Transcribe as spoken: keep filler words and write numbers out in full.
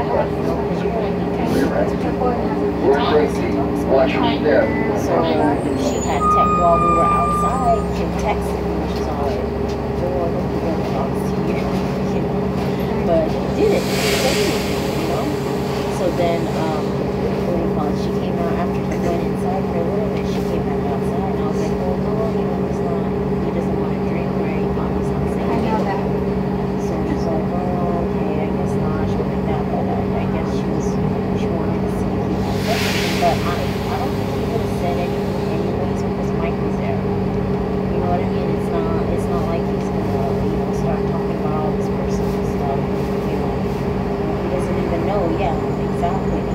you know, because you want to be kind of to people We're talk safety. to Watch your step. So she had tech while we were outside. She texted me. She's all like, "Girl, don't be gonna talk to you," you know. But he did it. He didn't say anything, you know. So then, um, what do you call it? She came out after he went inside for a little bit. She came back outside, and I was like, "Oh no, you know, he's not. He doesn't want to drink or anything. He's not saying I know anything." that. So she's like, "Oh, okay, I guess not." She went like that, but I, I guess she was she wanted to see if he had said something. But I, I don't think he would have said anything anyways because Mike was there. You know what I mean? It's not it's not like he's gonna, you know, start talking about all this personal stuff. You know, he doesn't even know. Yeah, exactly.